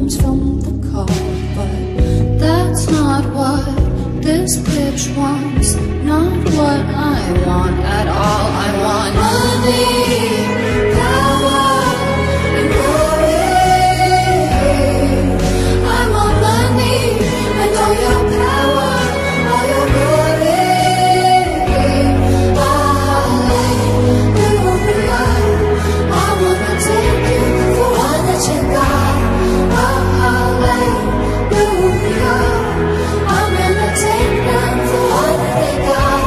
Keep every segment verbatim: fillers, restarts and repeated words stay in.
comes from the call, but that's not what this bitch wants. Not what I want at all. I want money, power, and glory. I want money and all your power, all your glory. Hallelujah. I wanna take you for all that you got. Hallelujah. I'm gonna take them for all that they got.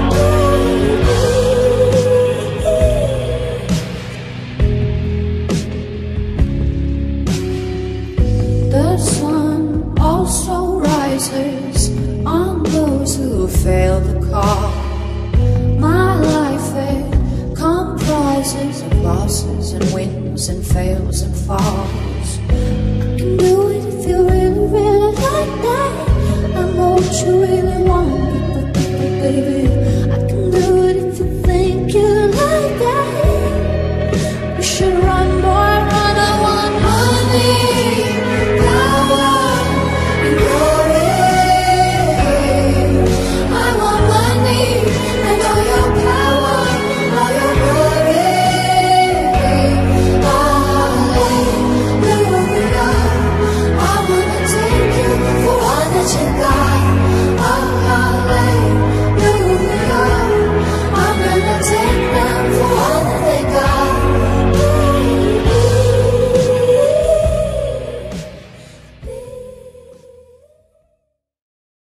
The sun also rises on those who fail the call. My life, it comprises of losses and wins and fails and falls.